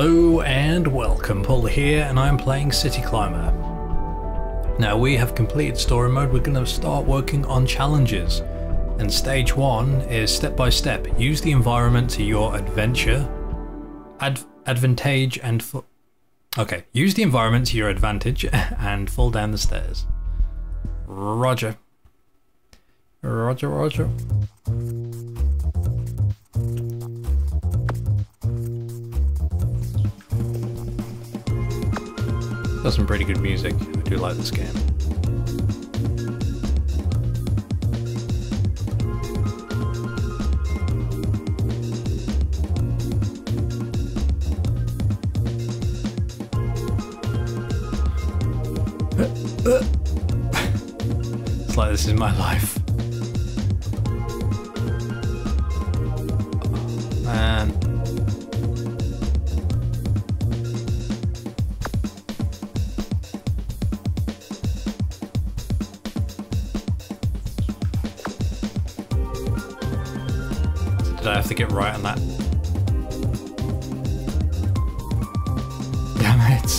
Hello and welcome, Paul here, and I'm playing City Climber. Now we have completed story mode. We're going to start working on challenges, and stage 1 is step by step. Use the environment to your adventure, advantage and okay. Use the environment to your advantage and fall down the stairs. Roger. Roger, Roger. Got some pretty good music. I do like this game. It's like this is my life. Oh, man. Did I have to get right on that? Damn it.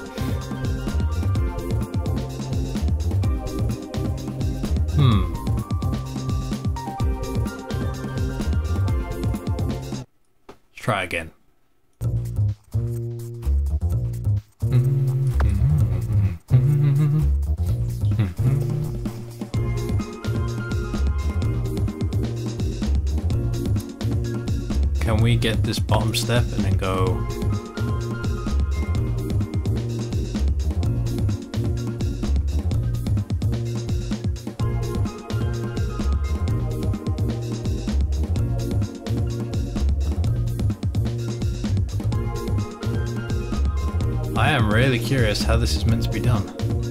Let's try again. Can we get this bottom step and then go? I am really curious how this is meant to be done.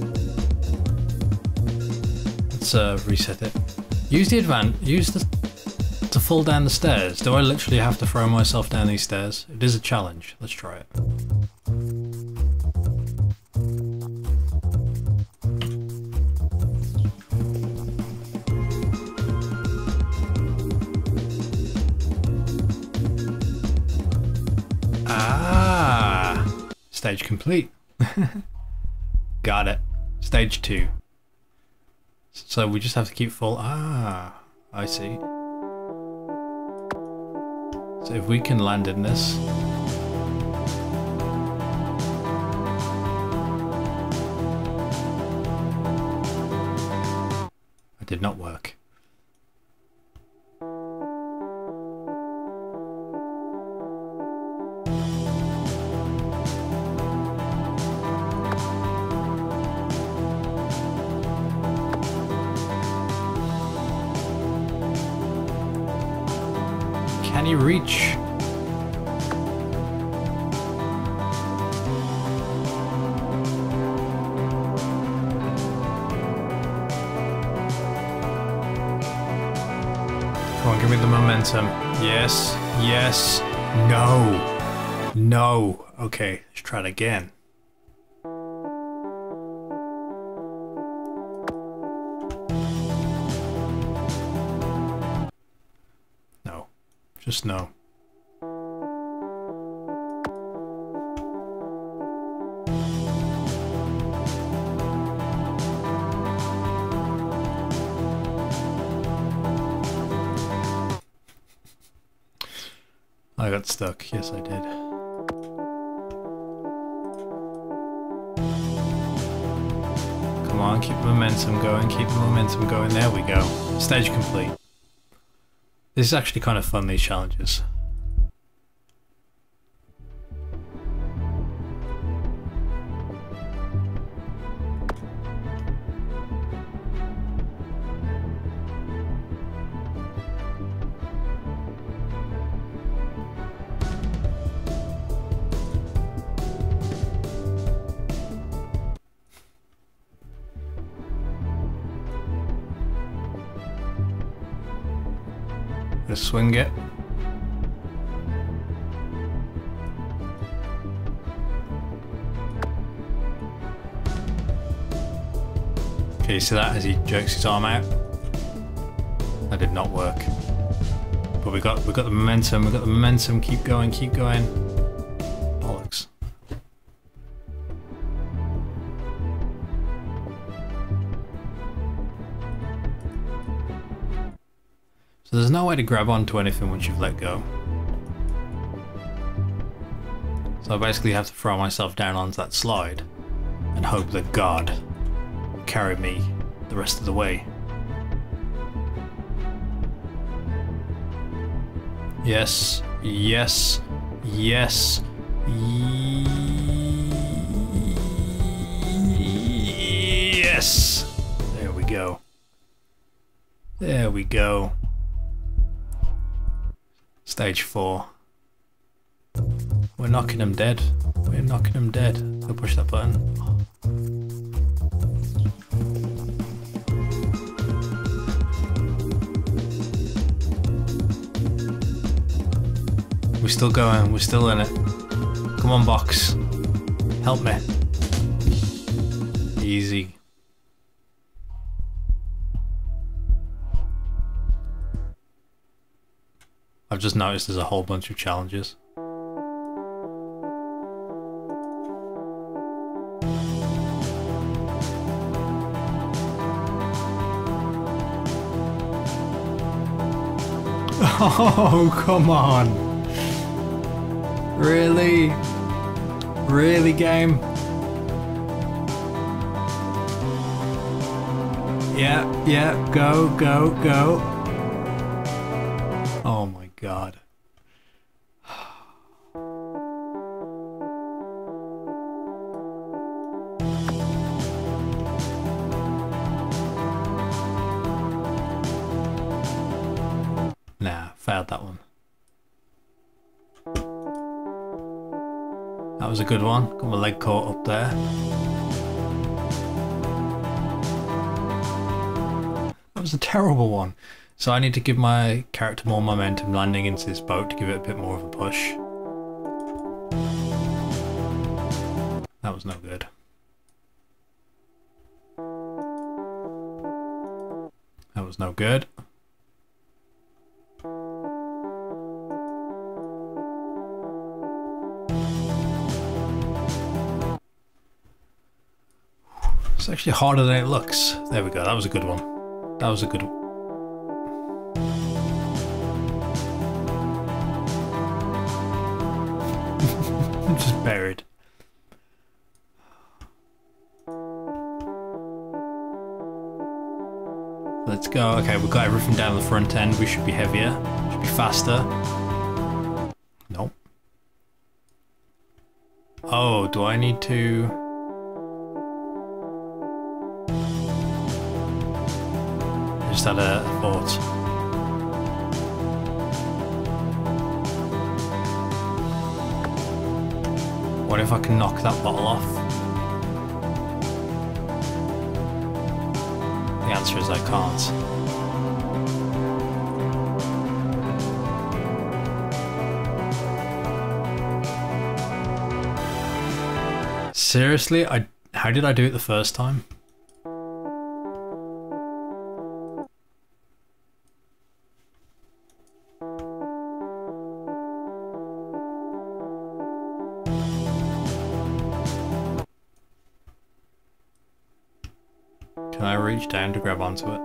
Let's reset it. Use the to fall down the stairs. Do I literally have to throw myself down these stairs? It is a challenge. Let's try it. Ah! Stage complete. Got it. Stage 2. So we just have to keep full. Ah, I see. So if we can land in this. It did not work. Can you reach? Come on, give me the momentum. Yes, yes, no, no. Okay, let's try it again. Just no. I got stuck. Yes, I did. Come on, keep the momentum going. Keep the momentum going. There we go. Stage complete. This is actually kind of fun, these challenges. Just swing it. Okay, you see that as he jerks his arm out? That did not work. But we got the momentum. We got the momentum. Keep going. Keep going. Bollocks. So there's no way to grab onto anything once you've let go. So I basically have to throw myself down onto that slide and hope that God will carry me the rest of the way. Yes, yes, yes, yes! There we go. There we go. Stage 4. We're knocking him dead. We're knocking him dead. Go push that button. We're still going. We're still in it. Come on, box. Help me. Easy. I've just noticed there's a whole bunch of challenges. Oh, come on. Really? Really, game? Yeah, yeah, go, go, go. Oh my God. Nah, failed that one. That was a good one. Got my leg caught up there. That was a terrible one. So I need to give my character more momentum landing into this boat to give it a bit more of a push. That was no good. That was no good. It's actually harder than it looks. There we go, that was a good one. That was a good one. I'm just buried. Let's go. Okay, we've got everything down the front end. We should be heavier. Should be faster. Nope. Oh, do I need to... Just had a thought. What if I can knock that bottle off? The answer is I can't. Seriously? How did I do it the first time? Can I reach down to grab onto it?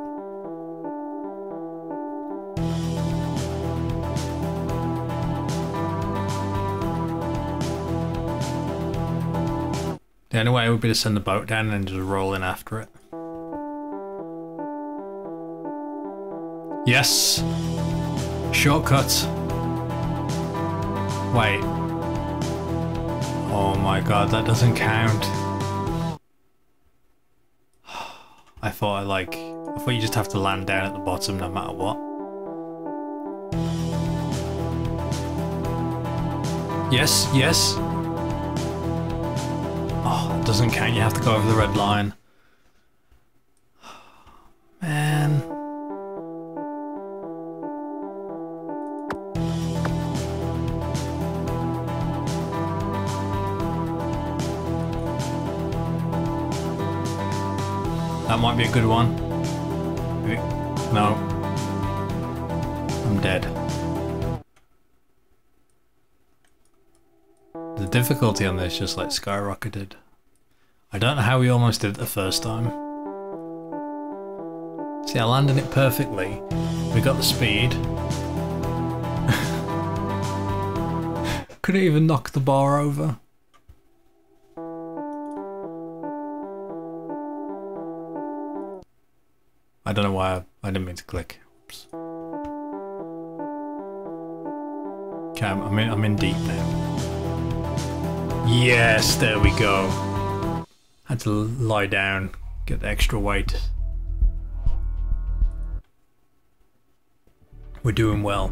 The only way would be to send the boat down and just roll in after it. Yes! Shortcut! Wait. Oh my God, that doesn't count. I thought I thought you just have to land down at the bottom no matter what. Yes, yes. Oh, it doesn't count, you have to go over the red line. Man. That might be a good one. No. I'm dead. The difficulty on this just like skyrocketed. I don't know how we almost did it the first time. See, I landed it perfectly. We got the speed. Couldn't even knock the bar over. I don't know why I didn't mean to click. Oops. Okay, I'm in deep now. Yes, there we go. Had to lie down, get the extra weight. We're doing well.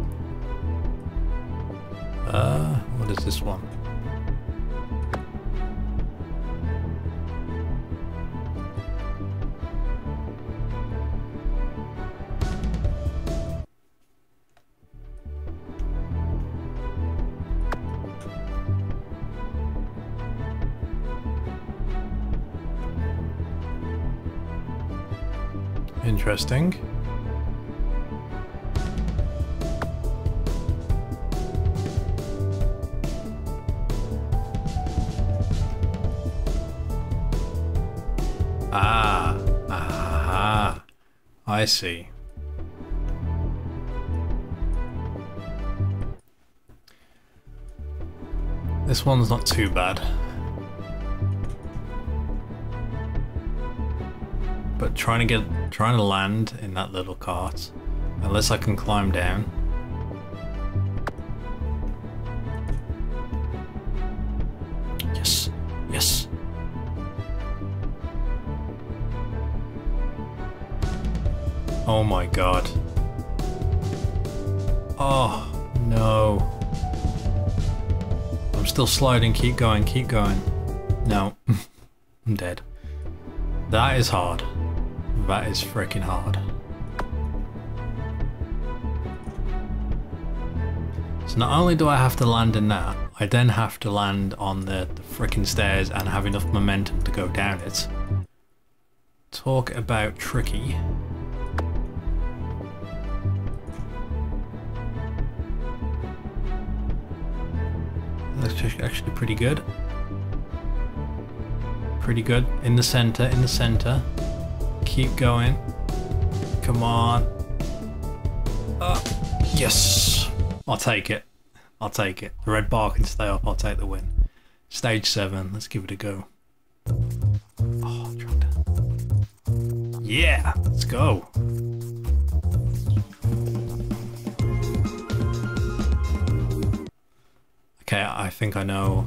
What is this one? Interesting. I see. This one's not too bad. But trying to land in that little cart, unless I can climb down. Yes, yes. Oh my god. Oh no. I'm still sliding, keep going, keep going. No, I'm dead. That is hard. That is freaking hard. So not only do I have to land in that, I then have to land on the freaking stairs and have enough momentum to go down it. Talk about tricky. That's actually pretty good. Pretty good. In the center, in the center. Keep going. Come on. Yes. I'll take it. I'll take it. The red bar can stay up. I'll take the win. Stage 7. Let's give it a go. Oh, yeah. Let's go. Okay, I think I know.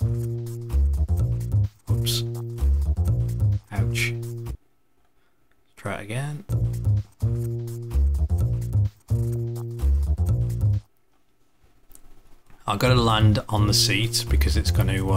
Oops. Ouch. Try it again. I've got to land on the seat because it's going to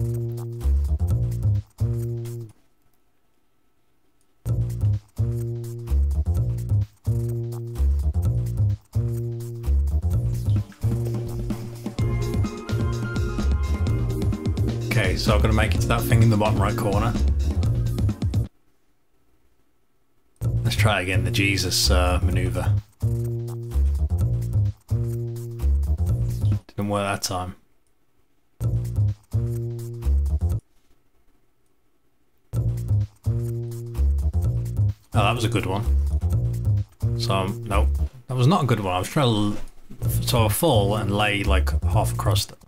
okay, so I've got to make it to that thing in the bottom right corner. Let's try again, the Jesus maneuver. Didn't work that time. Oh, that was a good one. So, no, that was not a good one. I was trying to sort of fall and lay like half across it.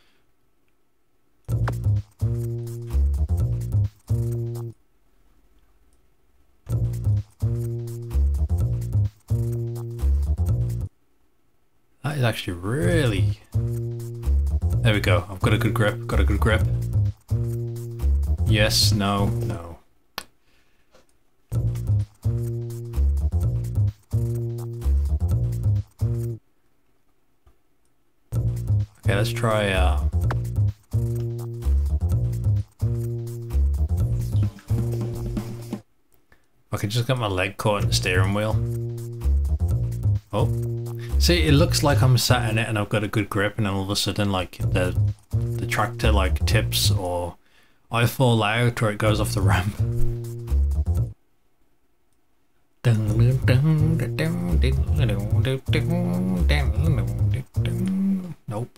That is actually really... There we go. I've got a good grip. Got a good grip. Yes, no, no. Okay, let's try... I could just get my leg caught in the steering wheel. Oh. See, it looks like I'm sat in it and I've got a good grip, and then all of a sudden, like, the tractor, like, tips, or I fall out, or it goes off the ramp. Nope.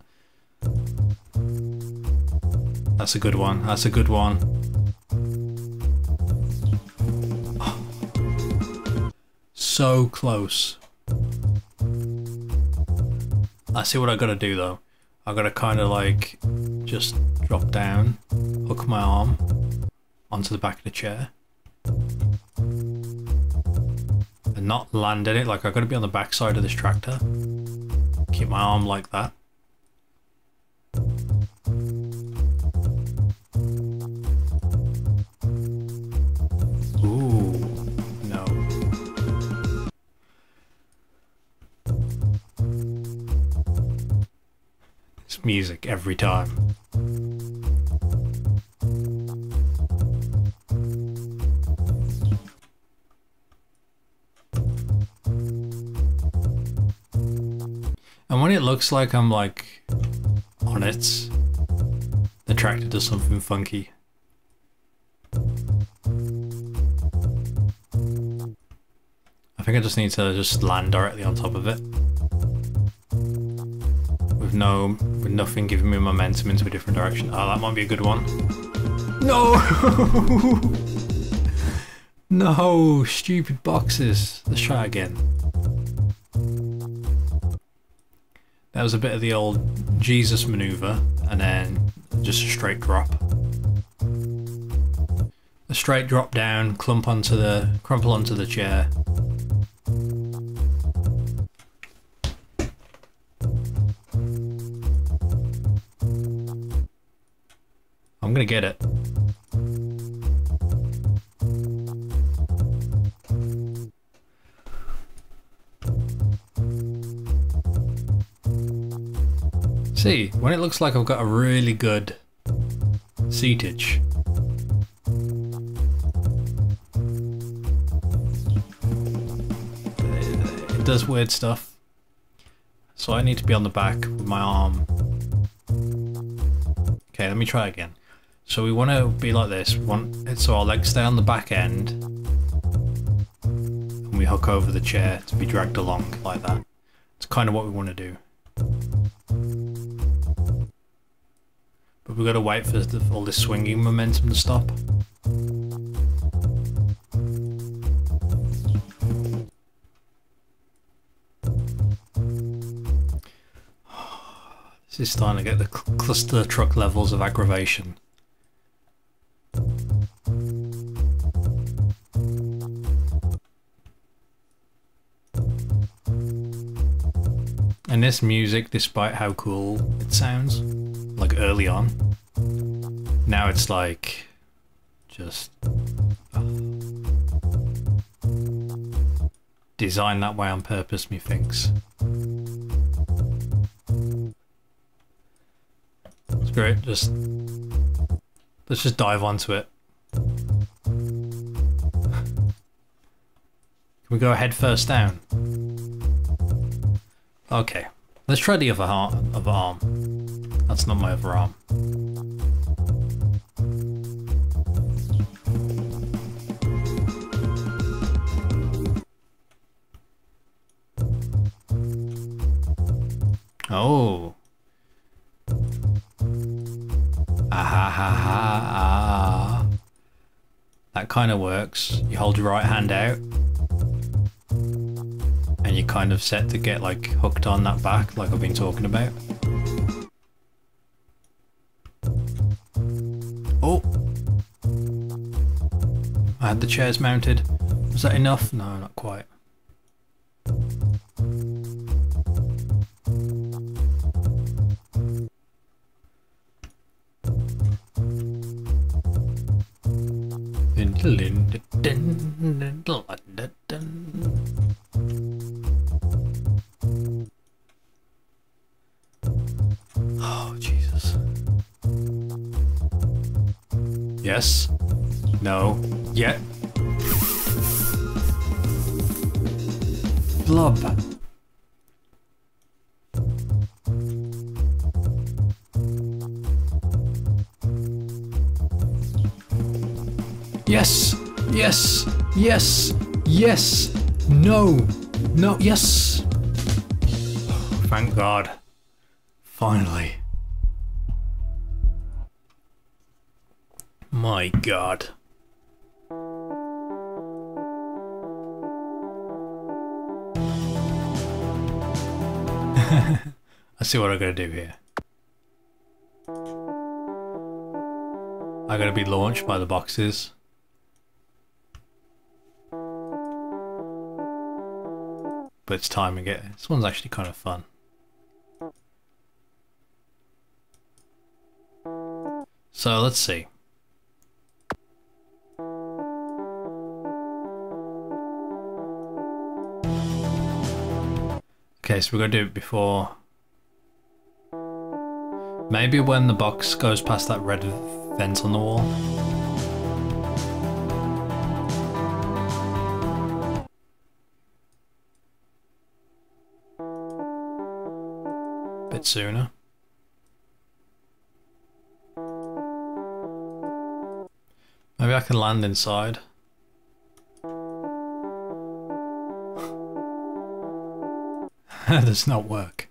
That's a good one. That's a good one. so close. I see what I gotta do though. I gotta kind of like just drop down, hook my arm onto the back of the chair, and not land in it. Like I gotta be on the back side of this tractor. Keep my arm like that. Ooh, no. It's music every time. And when it looks like I'm like on it, the tractor does something funky. I think I just need to just land directly on top of it. With nothing giving me momentum into a different direction. Oh, that might be a good one. No! No, stupid boxes. Let's try again. That was a bit of the old Jesus maneuver, and then just a straight drop. A straight drop down, crumple onto the chair. I'm gonna get it. See, when it looks like I've got a really good seatage, it does weird stuff. So I need to be on the back with my arm. Okay, let me try again. So we want to be like this. So our legs stay on the back end, and we hook over the chair to be dragged along like that. It's kind of what we want to do. But we've got to wait for all this swinging momentum to stop. This is starting to get the cluster truck levels of aggravation. And this music, despite how cool it sounds, like early on, now it's like just designed that way on purpose, methinks. It's great. Let's just dive onto it. Can we go head first down? Okay, let's try the other arm. That's not my other arm. Oh. Ah. That kind of works. You hold your right hand out, and you're kind of set to get like hooked on that back, like I've been talking about. Oh! I had the chairs mounted. Was that enough? No, not quite. Oh, Jesus. Yes. No. Yeah. Flub. Yes. Yes. Yes. Yes. No. No. Yes. Thank God. Finally. My God. Let's see what I'm gonna do here. I'm gonna be launched by the boxes. But it's timing it. This one's actually kind of fun. So let's see. Okay, so we're gonna do it before. Maybe when the box goes past that red vent on the wall. Bit sooner. Maybe I can land inside. That does not work.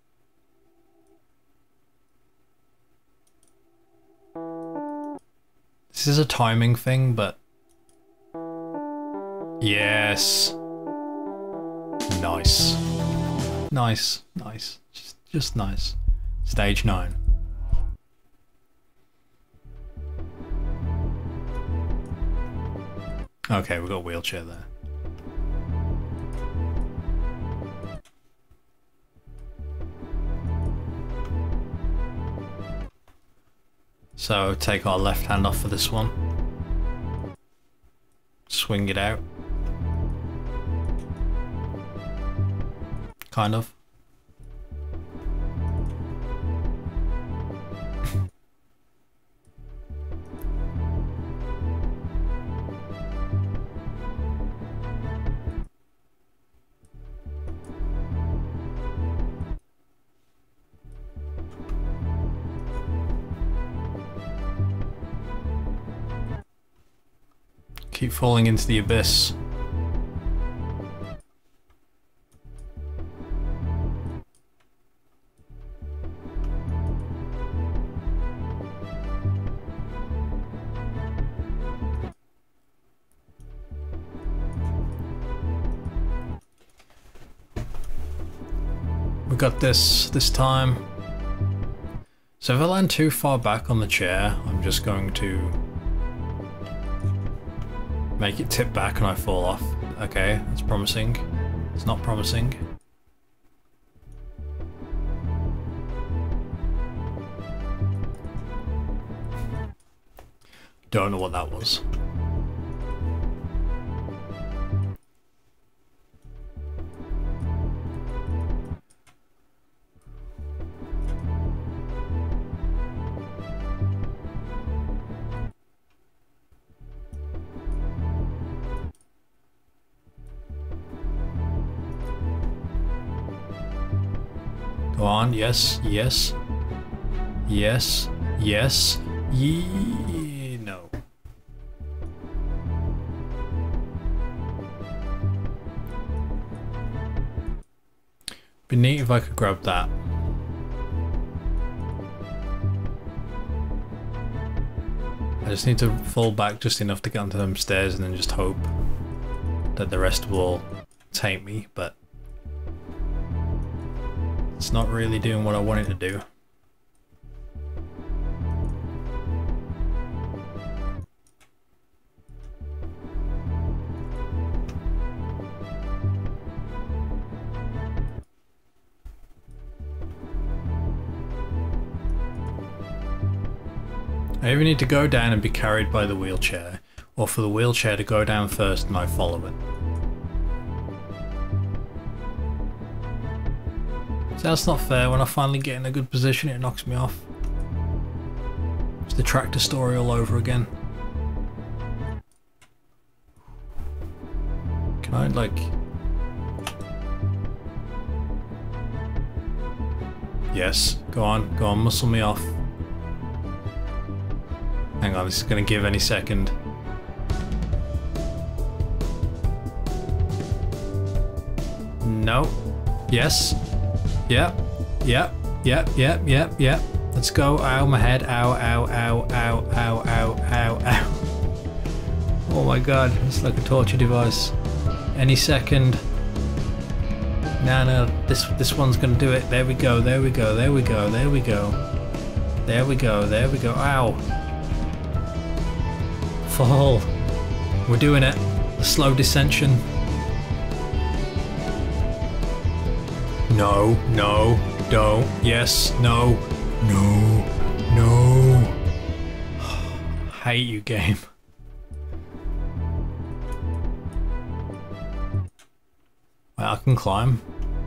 This is a timing thing, but yes. Nice. Nice, nice. Just nice. Stage 9. Okay, we've got a wheelchair there. So take our left hand off for this one. Swing it out. Kind of. Keep falling into the abyss. We got this time. So if I land too far back on the chair, I'm just going to make it tip back and I fall off. Okay, that's promising. It's not promising. Don't know what that was. Go on, yes, yes, yes, yes, no. Be neat if I could grab that. I just need to fall back just enough to get onto them stairs and then just hope that the rest will take me, but it's not really doing what I wanted to do. I either need to go down and be carried by the wheelchair, or for the wheelchair to go down first and I follow it. So that's not fair. When I finally get in a good position, it knocks me off. It's the tractor story all over again. Can I, like... Yes, go on, muscle me off. Hang on, this is going to give any second. No. Yes. Yep. Yep. Yep. Yep. Yep. Yep. Let's go. Ow, my head. Ow, ow, ow, ow, ow, ow, ow, ow. Oh my god, it's like a torture device. Any second. No, this one's gonna do it. There we go, there we go, there we go, there we go. There we go, there we go. Ow. Fall. We're doing it. A slow descension. No, no, don't. Yes, no, no, no. I hate you, game. Well, I can climb.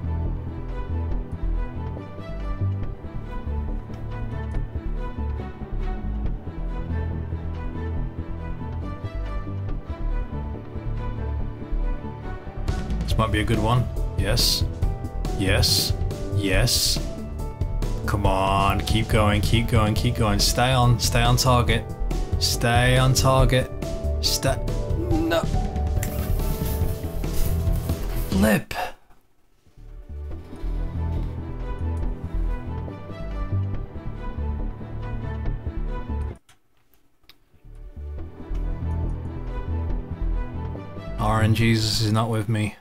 This might be a good one. Yes. Yes. Yes. Come on. Keep going. Keep going. Keep going. Stay on target. Stay on target. No. Flip. RNGesus is not with me.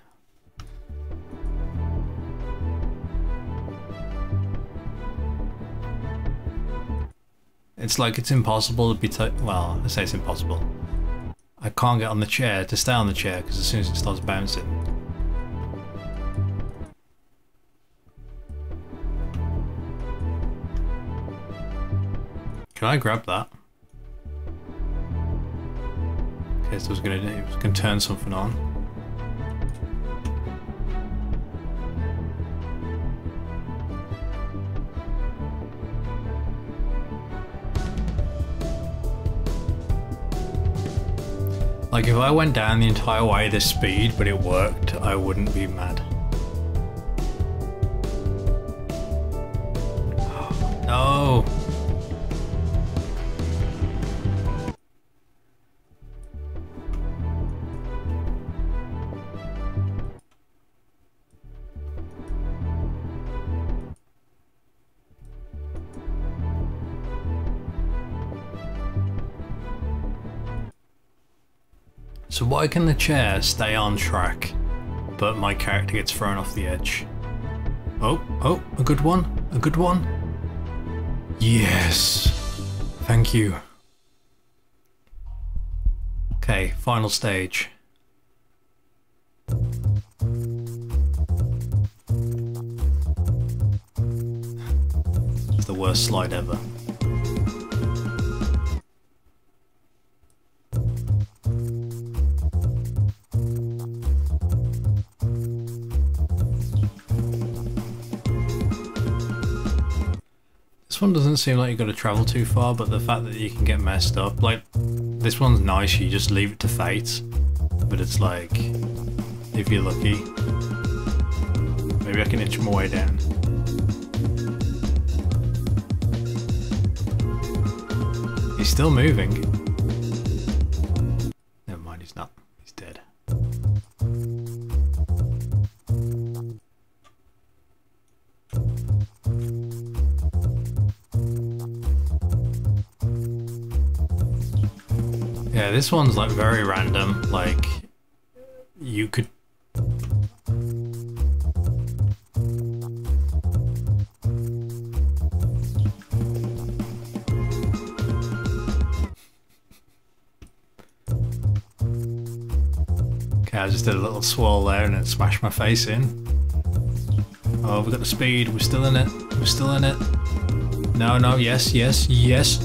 It's like it's impossible to be well, I say it's impossible. I can't get on the chair to stay on the chair because as soon as it starts bouncing. Can I grab that? Okay, so it was gonna turn something on. Like, if I went down the entire way this speed, but it worked, I wouldn't be mad. No! So why can the chair stay on track, but my character gets thrown off the edge? Oh, a good one, a good one. Yes, thank you. Okay, final stage. It's the worst slide ever. This one doesn't seem like you've got to travel too far, but the fact that you can get messed up, like, this one's nice, you just leave it to fate, but it's like, if you're lucky, maybe I can inch my way down. He's still moving. Never mind, he's not. He's dead. Yeah, this one's like very random, like you could... Okay, I just did a little swirl there and it smashed my face in. Oh, we've got the speed, we're still in it, we're still in it. No, no, yes, yes, yes.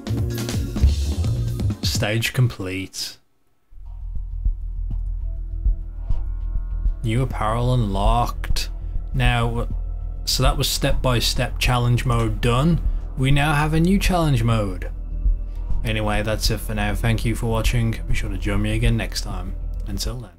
Stage complete. New apparel unlocked. Now, so that was step-by-step challenge mode done. We now have a new challenge mode. Anyway, that's it for now. Thank you for watching. Be sure to join me again next time. Until then.